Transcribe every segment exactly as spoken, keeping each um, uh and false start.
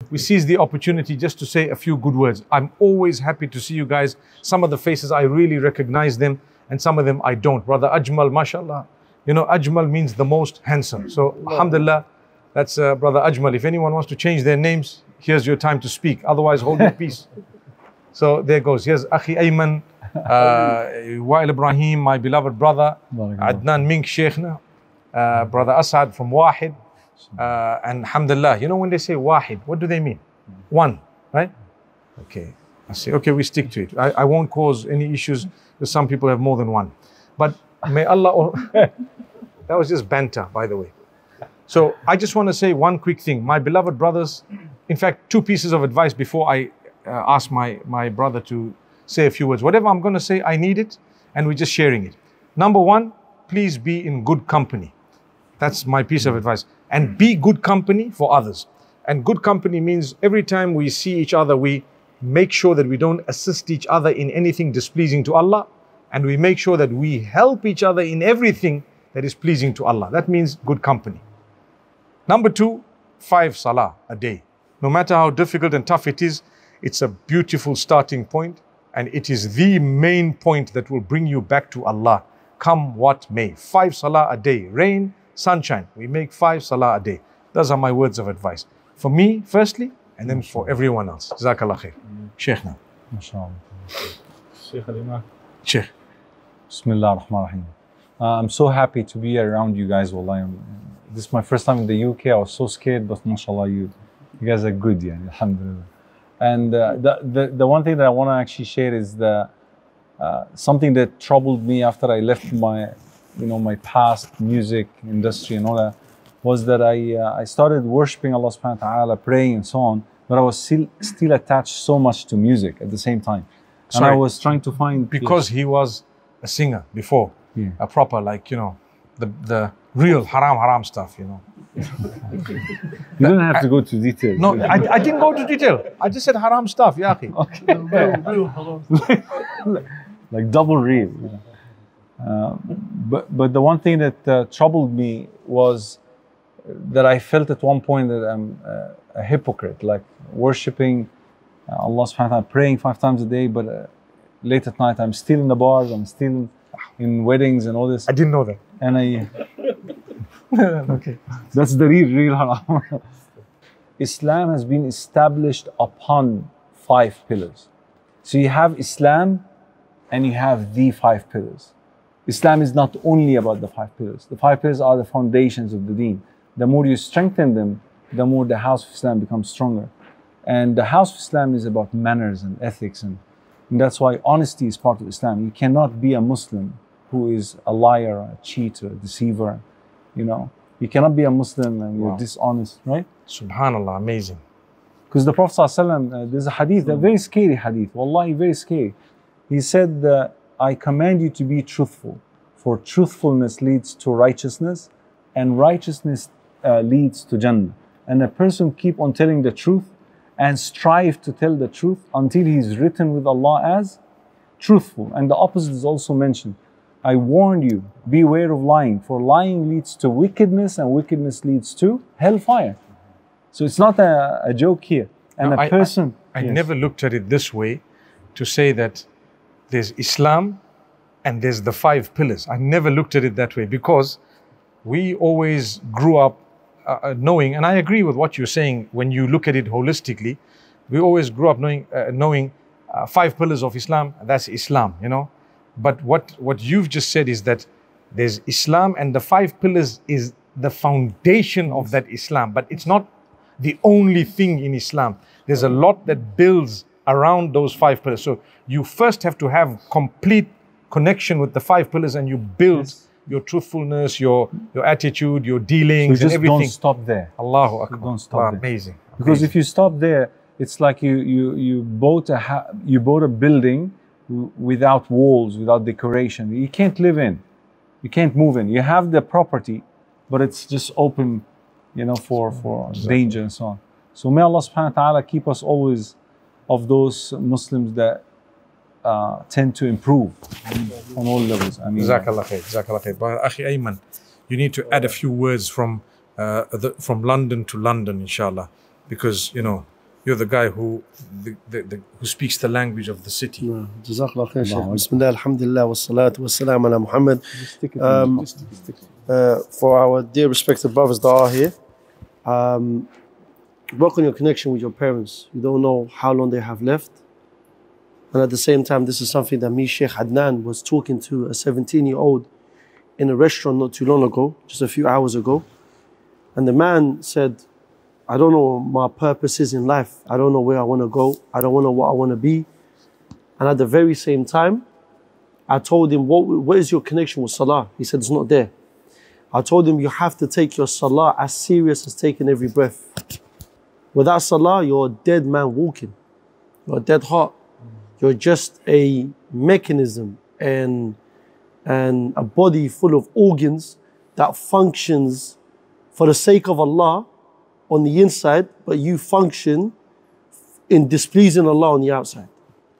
we seize the opportunity just to say a few good words. I'm always happy to see you guys. Some of the faces, I really recognize them, and some of them I don't. Brother Ajmal, mashallah. You know, Ajmal means the most handsome. So, alhamdulillah, that's uh, Brother Ajmal. If anyone wants to change their names, here's your time to speak. Otherwise, hold your peace. So, there goes. Here's Akhi Ayman, uh, Wael Ibrahim, my beloved brother, Adnan Mink Sheikhna, uh, Brother Asad from Wahid, uh, and alhamdulillah. You know, when they say Wahid, what do they mean? One, right? Okay. I see. Okay, we stick to it. I, I won't cause any issues because some people have more than one. But may Allah... That was just banter, by the way. So I just want to say one quick thing. My beloved brothers, in fact, two pieces of advice before I uh, ask my, my brother to say a few words. Whatever I'm going to say, I need it, and we're just sharing it. Number one, please be in good company. That's my piece of advice. And be good company for others. And good company means every time we see each other, we make sure that we don't assist each other in anything displeasing to Allah. And we make sure that we help each other in everything that is pleasing to Allah. That means good company. Number two, five salah a day. No matter how difficult and tough it is, it's a beautiful starting point, and it is the main point that will bring you back to Allah, come what may. Five salah a day, rain, sunshine. We make five salah a day. Those are my words of advice. For me, firstly, and then for everyone else. Jazakallah khair. Sheikhna. MashaAllah. Sheikh Al-Imam. Sheikh. Bismillah ar-Rahman ar-Rahim. Uh, I'm so happy to be around you guys. Wallahi. This is my first time in the U K. I was so scared, but mashallah, you, you guys are good, yeah, alhamdulillah. And uh, the, the, the one thing that I want to actually share is the, uh, something that troubled me after I left my, you know, my past music industry and all that, was that I, uh, I started worshipping Allah subhanahu wa ta'ala, praying and so on, but I was still, still attached so much to music at the same time. And Sorry, I was trying to find... Because he was a singer before. Yeah. A proper, like, you know, the the real haram haram stuff, you know. You don't have to go to details. No, I, I didn't go to detail. I just said haram stuff, ya akhi. Okay. Real, real like double real. You know. uh, but but the one thing that uh, troubled me was that I felt at one point that I'm uh, a hypocrite, like worshipping uh, Allah subhanahu wa ta'ala, praying five times a day, but uh, late at night I'm still in the bars, I'm still in weddings and all this. I didn't know that. And I... Okay. That's the real, real haram. Islam has been established upon five pillars. So you have Islam and you have the five pillars. Islam is not only about the five pillars. The five pillars are the foundations of the deen. The more you strengthen them, the more the house of Islam becomes stronger. And the house of Islam is about manners and ethics, and, and that's why honesty is part of Islam. You cannot be a Muslim who is a liar, a cheater, a deceiver, you know. You cannot be a Muslim and you're wow. dishonest, right? Subhanallah, amazing. Because the Prophet ﷺ, uh, there's a hadith, a very scary hadith, wallahi, very scary. He said, uh, I command you to be truthful, for truthfulness leads to righteousness, and righteousness uh, leads to Jannah. And a person keep on telling the truth and strive to tell the truth until he is written with Allah as truthful. And the opposite is also mentioned. I warn you, beware of lying, for lying leads to wickedness, and wickedness leads to hellfire. So it's not a, a joke here. And no, a person... I, I, I yes. never looked at it this way, to say that there's Islam and there's the five pillars. I never looked at it that way, because we always grew up uh, knowing, and I agree with what you're saying, when you look at it holistically, we always grew up knowing, uh, knowing uh, five pillars of Islam, and that's Islam, you know. But what, what you've just said is that there's Islam, and the five pillars is the foundation of that Islam, but it's not the only thing in Islam. There's a lot that builds around those five pillars. So you first have to have complete connection with the five pillars, and you build yes. your truthfulness, your, your attitude, your dealings, so just and everything. Don't stop there. Allahu Akbar. Don't stop wow, there. Amazing. Because amazing. if you stop there, it's like you you you bought a ha you bought a building without walls, without decoration. You can't live in. You can't move in. You have the property, but it's just open, you know, for for exactly. danger and so on. So may Allah subhanahu wa ta'ala keep us always of those Muslims that uh, tend to improve on all levels. I mean, Jazakallah khair, Jazakallah khair. But Akhi Ayman, you need to add a few words from uh, the, from London to London, inshallah, because you know You're the guy who the, the, the, who speaks the language of the city. جزاك الله خير شيخ. بسم الله الحمد لله والصلاة والسلام على محمد. Um, uh, for our dear respected brothers that are here, um, work on your connection with your parents. You don't know how long they have left. And at the same time, this is something that me, Sheikh Adnan, was talking to a seventeen-year-old in a restaurant not too long ago, just a few hours ago. And the man said, I don't know what my purpose is in life. I don't know where I want to go. I don't know what I want to be. And at the very same time, I told him, what, what is your connection with Salah? He said, it's not there. I told him, you have to take your Salah as serious as taking every breath. Without Salah, you're a dead man walking. You're a dead heart. You're just a mechanism and, and a body full of organs that functions for the sake of Allah on the inside, but you function in displeasing Allah on the outside.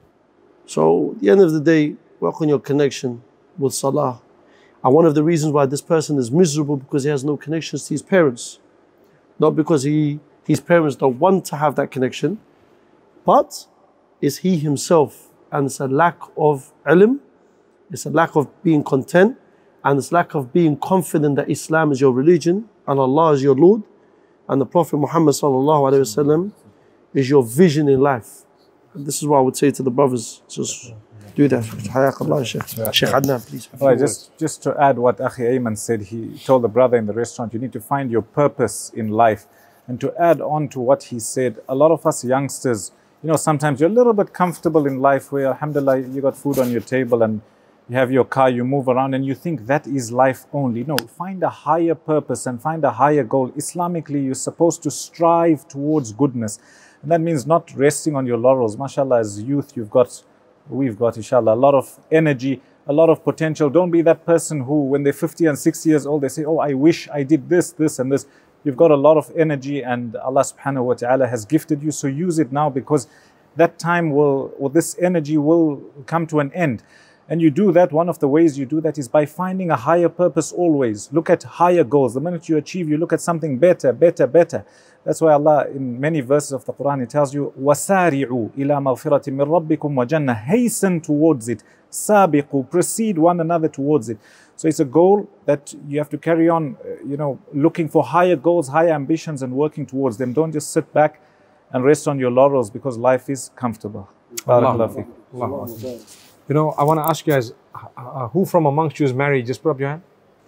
So at the end of the day, work on your connection with Salah. And one of the reasons why this person is miserable because he has no connections to his parents. Not because he, his parents don't want to have that connection, but it's he himself. And it's a lack of ilm, it's a lack of being content, and it's lack of being confident that Islam is your religion and Allah is your Lord. And the Prophet Muhammad sallallahu alaihi wasallam is your vision in life. And this is what I would say to the brothers. Just do that. Hayakallah, Sheikh. Sheikh Adnan, please. Right, just, just to add what Akhi Ayman said, he told the brother in the restaurant, you need to find your purpose in life. And to add on to what he said, a lot of us youngsters, you know, sometimes you're a little bit comfortable in life where, alhamdulillah, you got food on your table and you have your car, you move around and you think that is life only. No, find a higher purpose and find a higher goal. Islamically, you're supposed to strive towards goodness. And that means not resting on your laurels. MashaAllah, as youth, you've got, we've got, inshallah, a lot of energy, a lot of potential. Don't be that person who, when they're fifty and sixty years old, they say, oh, I wish I did this, this and this. You've got a lot of energy and Allah subhanahu wa ta'ala has gifted you. So use it now because that time will, or this energy will come to an end. And you do that, one of the ways you do that is by finding a higher purpose always. Look at higher goals. The minute you achieve, you look at something better, better, better. That's why Allah, in many verses of the Quran, it tells you, وَسَارِعُوا إِلَى مَغْفِرَةٍ مِّن رَبِّكُمْ وَجَنَّةٍ. Hasten towards it. سَابِقُوا. Precede one another towards it. So it's a goal that you have to carry on, you know, looking for higher goals, higher ambitions and working towards them. Don't just sit back and rest on your laurels because life is comfortable. Allah. Allah. You know, I want to ask you guys, uh, who from amongst you is married? Just put up your hand.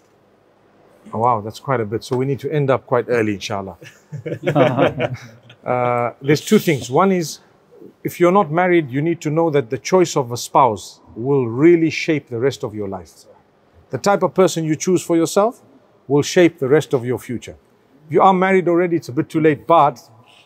Oh, wow, that's quite a bit. So we need to end up quite early, inshallah. uh, there's two things. One is, if you're not married, you need to know that the choice of a spouse will really shape the rest of your life. The type of person you choose for yourself will shape the rest of your future. If you are married already, it's a bit too late, but...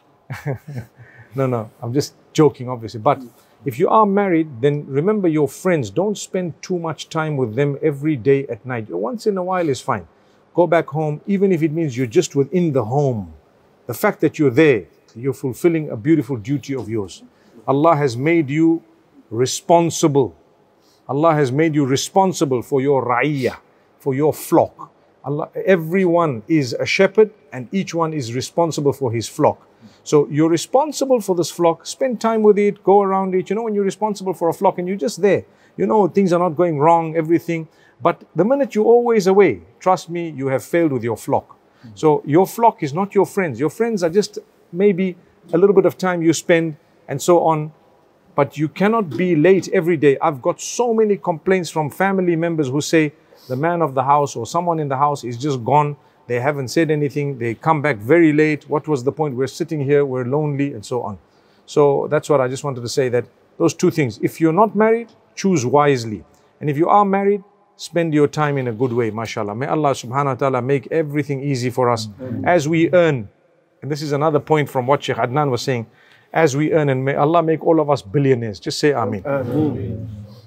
no, no, I'm just joking, obviously. But if you are married, then remember your friends. Don't spend too much time with them every day at night. Once in a while is fine. Go back home, even if it means you're just within the home. The fact that you're there, you're fulfilling a beautiful duty of yours. Allah has made you responsible. Allah has made you responsible for your ra'iyah, for your flock. Allah, everyone is a shepherd and each one is responsible for his flock. So you're responsible for this flock, spend time with it, go around it. You know, when you're responsible for a flock and you're just there, you know, things are not going wrong, everything. But the minute you're always away, trust me, you have failed with your flock. So your flock is not your friends. Your friends are just maybe a little bit of time you spend and so on. But you cannot be late every day. I've got so many complaints from family members who say the man of the house or someone in the house is just gone. They haven't said anything. They come back very late. What was the point? We're sitting here, we're lonely and so on. So that's what I just wanted to say, that those two things. If you're not married, choose wisely. And if you are married, spend your time in a good way, mashallah. May Allah subhanahu wa ta'ala make everything easy for us as we earn. And this is another point from what Sheikh Adnan was saying. As we earn, and may Allah make all of us billionaires. Just say Ameen. Ameen.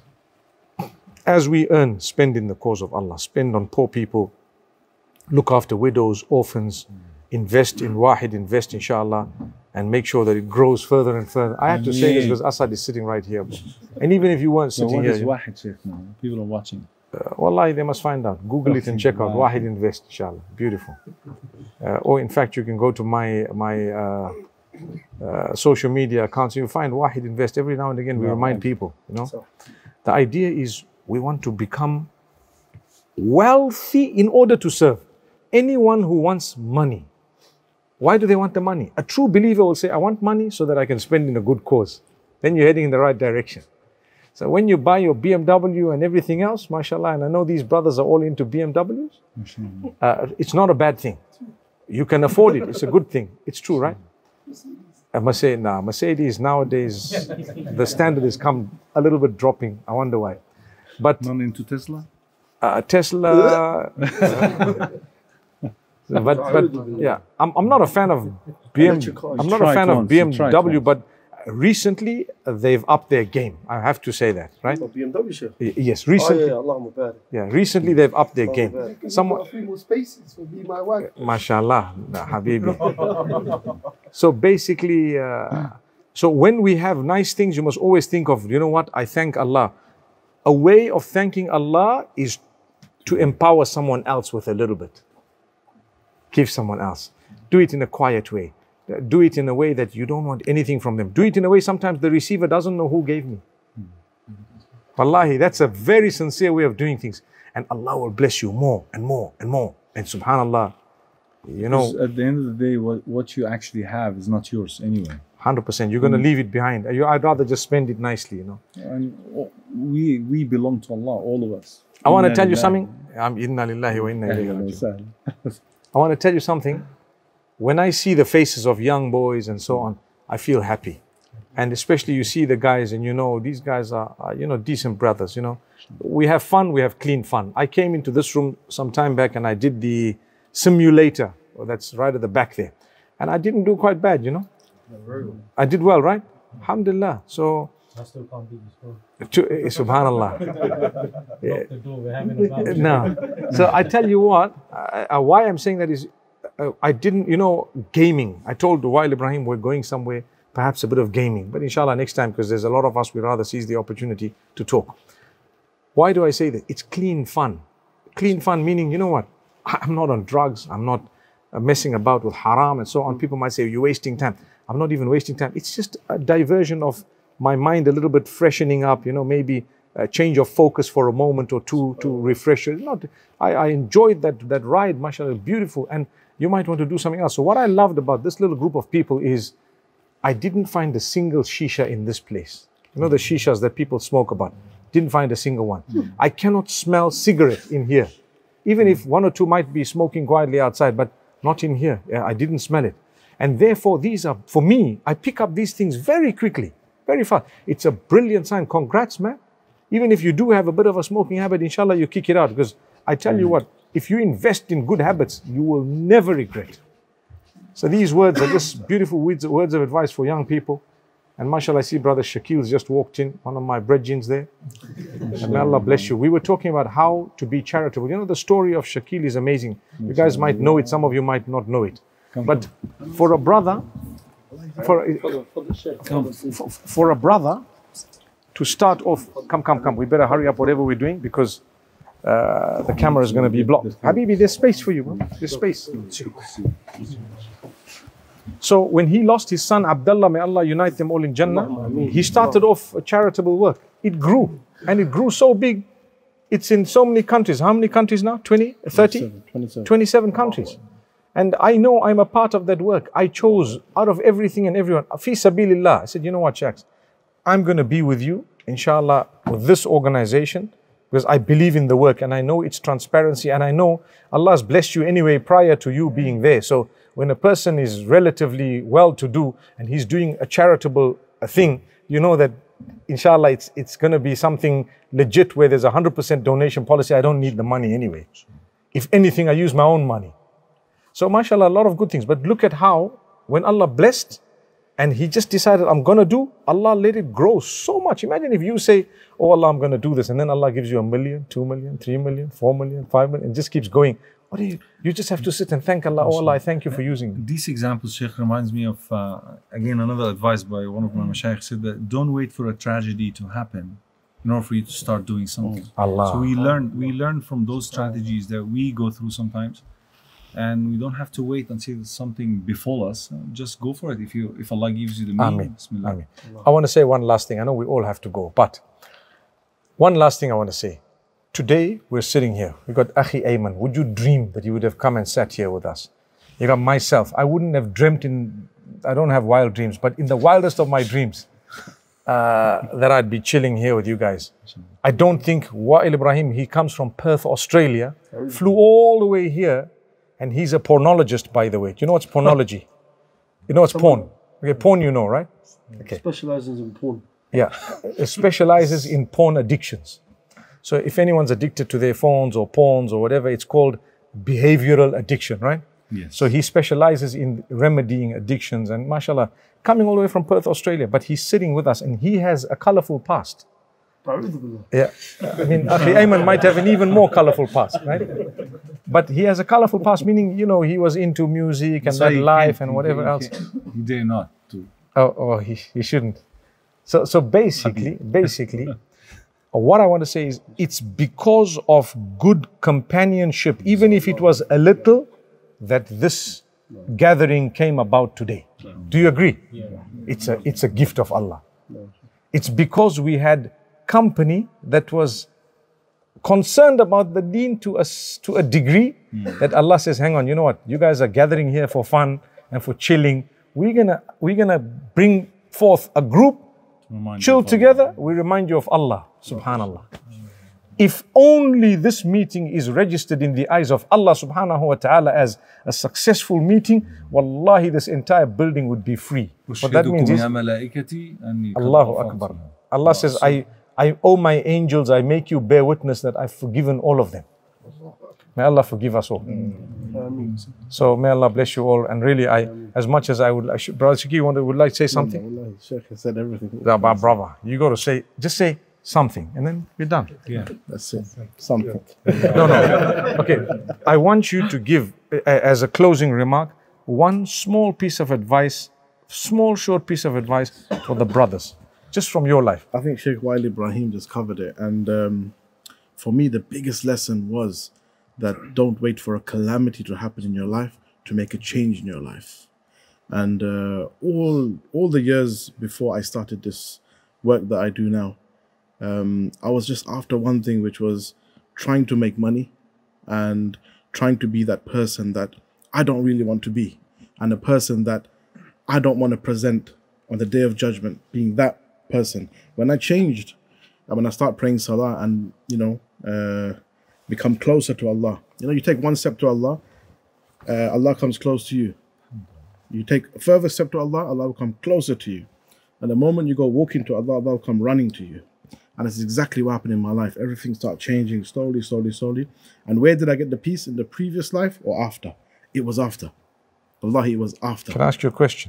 As we earn, spend in the cause of Allah. Spend on poor people. Look after widows, orphans. Invest in Wahid, invest inshallah. And make sure that it grows further and further. I have to say this because Asad is sitting right here. And even if you weren't sitting so what here. Is Wahid, Sheikh, now? People are watching. Uh, Wallahi, they must find out. Google it and check out Wahid Invest, inshallah. Beautiful. Uh, or in fact, you can go to my, my uh, uh, social media accounts. You find Wahid Invest every now and again. We remind people, you know. The idea is we want to become wealthy in order to serve. Anyone who wants money, why do they want the money? A true believer will say, I want money so that I can spend in a good cause. Then you're heading in the right direction. So when you buy your B M W and everything else, mashallah, and I know these brothers are all into B M Ws, uh, it's not a bad thing. You can afford it. It's a good thing. It's true, right? A Mercedes, nah, Mercedes nowadays, the standard has come a little bit dropping. I wonder why. But not into Tesla? Uh, Tesla... But, but yeah, I'm, I'm not a fan of B M W. I'm not a fan of B M W, but recently uh, they've upped their game. I have to say that, right? B M W, sir. Y- Yes, recently. Oh, yeah, yeah, recently they've upped their game. Someone, three more spaces for me, my wife. mashallah, nah, habibi. So basically, uh, so when we have nice things, you must always think of, you know what? I thank Allah. A way of thanking Allah is to empower someone else with a little bit. Give someone else. Do it in a quiet way. Do it in a way that you don't want anything from them. Do it in a way sometimes the receiver doesn't know who gave me. Wallahi, that's a very sincere way of doing things. And Allah will bless you more and more and more. And subhanallah, you know. Because at the end of the day, what, what you actually have is not yours anyway. one hundred percent. You're going to leave it behind. You, I'd rather just spend it nicely, you know. And we, we belong to Allah, all of us. I want to Inna tell you lillahi. something. I'm inna lillahi wa inna ilayhi raji'un. Sahl. I want to tell you something. When I see the faces of young boys and so on, I feel happy. And especially you see the guys and you know, these guys are, are, you know, decent brothers, you know. We have fun, we have clean fun. I came into this room some time back and I did the simulator. Oh, that's right at the back there. And I didn't do quite bad, you know. I did well, right? Alhamdulillah. So, I still can't beat you. to, eh, subhanallah. Yeah. The door, we're having a battle. No. So I tell you what, uh, uh, why I'm saying that is, uh, I didn't, you know, gaming. I told Wael Ibrahim we're going somewhere, perhaps a bit of gaming. But inshallah next time, because there's a lot of us, we rather seize the opportunity to talk. Why do I say that? It's clean fun. Clean fun meaning, you know what? I'm not on drugs. I'm not uh, messing about with haram and so on. People might say, you're wasting time. I'm not even wasting time. It's just a diversion of my mind, a little bit freshening up, you know, maybe a change of focus for a moment or two to refresh it. Not, I, I enjoyed that, that ride, mashallah, beautiful. And you might want to do something else. So what I loved about this little group of people is I didn't find a single shisha in this place. You know the shishas that people smoke about. Didn't find a single one. I cannot smell cigarette in here. Even if one or two might be smoking quietly outside, but not in here. I didn't smell it. And therefore, these are, for me, I pick up these things very quickly, very fast. It's a brilliant sign. Congrats, man. Even if you do have a bit of a smoking habit, inshallah, you kick it out. Because I tell you what, if you invest in good habits, you will never regret. So these words are just beautiful words, words of advice for young people. And mashallah, I see Brother Shakil's just walked in, one of my brethrens there. And may Allah bless you. We were talking about how to be charitable. You know, the story of Shakil is amazing. You guys might know it, some of you might not know it. But for a brother, for, for, for a brother to start off, come, come, come, we better hurry up whatever we're doing because uh, the camera is going to be blocked. Habibi, there's space for you, bro. There's space. So when he lost his son Abdullah, may Allah unite them all in Jannah, he started off a charitable work. It grew, and it grew so big. It's in so many countries. How many countries now? twenty, thirty? twenty-seven. twenty-seven countries. And I know I'm a part of that work. I chose out of everything and everyone, fi sabilillah. I said, you know what, Shaks? I'm going to be with you, inshallah, with this organization, because I believe in the work and I know it's transparency and I know Allah has blessed you anyway prior to you being there. So when a person is relatively well-to-do and he's doing a charitable thing, you know that inshallah it's, it's going to be something legit where there's a one hundred percent donation policy. I don't need the money anyway. If anything, I use my own money. So mashallah, a lot of good things. But look at how when Allah blessed and he just decided, I'm going to do, Allah let it grow so much. Imagine if you say, oh Allah, I'm going to do this. And then Allah gives you a million, two million, three million, four million, five million, and just keeps going. What do you, you just have to sit and thank Allah. Oh Allah, I thank you for using me. These examples, Sheikh, reminds me of, uh, again, another advice by one of my mashayikh said that don't wait for a tragedy to happen in order for you to start doing something. Allah. So we learn, we learn from those strategies that we go through sometimes. and we don't have to wait until something befall us. Uh, just go for it. If you, if Allah gives you the means, Ameen. Bismillah. Ameen. I want to say one last thing. I know we all have to go, but one last thing I want to say. Today, we're sitting here. We got Akhi Ayman. Would you dream that you would have come and sat here with us? You got myself. I wouldn't have dreamt in, I don't have wild dreams, but in the wildest of my dreams, uh, that I'd be chilling here with you guys. I don't think Wa'il Ibrahim, he comes from Perth, Australia, flew all the way here, and he's a pornologist, by the way. Do you know what's pornology? You know what's porn? Okay, porn you know, right? Okay. Specializes in porn. Yeah, it specializes in porn addictions. So if anyone's addicted to their phones or porns or whatever, it's called behavioral addiction, right? Yes. So he specializes in remedying addictions, and mashallah, coming all the way from Perth, Australia, but he's sitting with us and he has a colorful past. Yeah, I mean, Akhi Ayman might have an even more colorful past, right? But he has a colorful past, meaning, you know, he was into music and So that he life can't- and he- whatever he else. can't- He dare not to. Oh, oh he, he shouldn't. So, so basically, basically, what I want to say is it's because of good companionship, even if it was a little, that this gathering came about today. Do you agree? It's a, it's a gift of Allah. It's because we had company that was concerned about the deen to a, s- to a degree that Allah says, hang on, you know what? You guys are gathering here for fun and for chilling. We're gonna, we're gonna bring forth a group, Remind you chill of Allah. together, we remind you of Allah, subhanallah. If only this meeting is registered in the eyes of Allah subhanahu wa ta'ala as a successful meeting, wallahi, this entire building would be free. What that means أشهدكم is, يا ملائكتي أني قد Allahu غفرت Akbar. لهم. Allah says, I, I owe my angels, I make you bear witness that I've forgiven all of them. May Allah forgive us all. So may Allah bless you all. And really, I, as much as I would, I should, Brother Shaki, you want to, would like to say something? Wallahi, Sheikh has said everything. Yeah, but brother, you got to say, just say something, and then we're done. Yeah. That's it. Something. No, no. Okay. I want you to give, uh, as a closing remark, one small piece of advice, small, short piece of advice for the brothers, just from your life. I think Sheikh Wa'il Ibrahim just covered it. And um, for me, the biggest lesson was that don't wait for a calamity to happen in your life to make a change in your life. And uh, all all the years before I started this work that I do now, um, I was just after one thing, which was trying to make money and trying to be that person that I don't really want to be, and a person that I don't want to present on the day of judgment, being that person. When I changed, and when I start praying salah and, you know, uh, become closer to Allah, you know, you take one step to Allah, uh, Allah comes close to you. You take a further step to Allah, Allah will come closer to you. And the moment you go walking to Allah, Allah will come running to you. And it's exactly what happened in my life. Everything started changing slowly, slowly, slowly. And where did I get the peace? In the previous life or after? It was after. Wallahi, it was after. Can I ask you a question?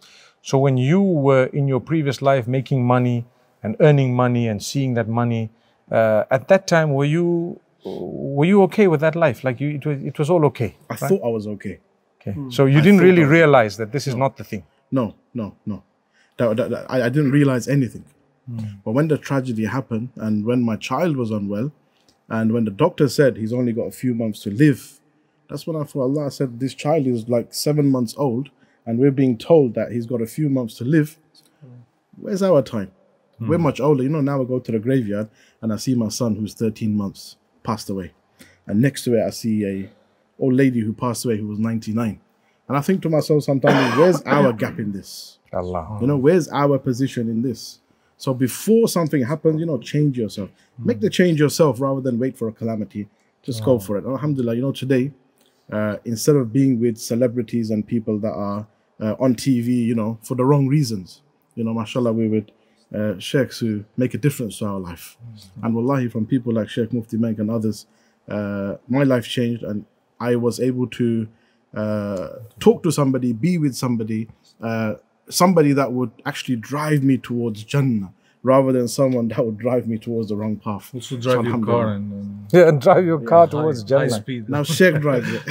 So when you were in your previous life making money and earning money and seeing that money, uh, at that time, were you were you okay with that life? Like you, it was, it was all okay. I right? thought I was okay. Okay. So you I didn't thought really I was- realize that this is not the thing. No, no, no. That, that, that- I, I didn't realize anything. But when the tragedy happened, and when my child was unwell, and when the doctor said he's only got a few months to live, that's when I thought, Allah said, this child is like seven months old, and we're being told that he's got a few months to live. Where's our time? We're much older. You know, now I go to the graveyard and I see my son who's thirteen months passed away. And next to it, I see a old lady who passed away who was ninety-nine. And I think to myself sometimes, where's our gap in this? Allah. You know, where's our position in this? So before something happens, you know, change yourself. Make the change yourself rather than wait for a calamity. Just go for it. Alhamdulillah, you know, today, uh, instead of being with celebrities and people that are uh, on T V, you know, for the wrong reasons, you know, mashallah, we're with uh, sheikhs who make a difference to our life. And wallahi, from people like Sheikh Mufti Menk and others, uh, my life changed, and I was able to uh, talk to somebody, be with somebody, uh, somebody that would actually drive me towards Jannah rather than someone that would drive me towards the wrong path. Also So drive your alhamdulillah. car and, and Yeah, and drive your car towards high, Jannah. high speed. Now Sheikh drives it.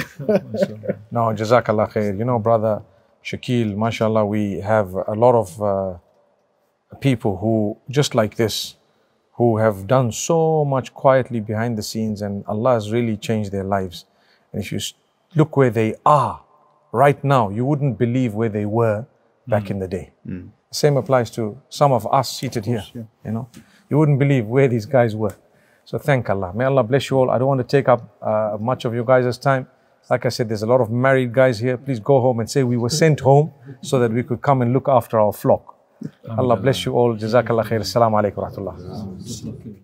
No, Jazakallah khair. You know, brother Shakil, mashallah, we have a lot of uh, people who, just like this, who have done so much quietly behind the scenes, and Allah has really changed their lives. And if you look where they are right now. You wouldn't believe where they were back in the day. Same applies to some of us seated here. yeah. You know, you wouldn't believe where these guys were. So thank Allah. May Allah bless you all. I don't want to take up uh, much of your guys' time. Like I said, there's a lot of married guys here. Please go home and say we were sent home so that we could come and look after our flock. Allah bless you all. Jazakallah khair. Assalamu alaikum wa rahmatullah.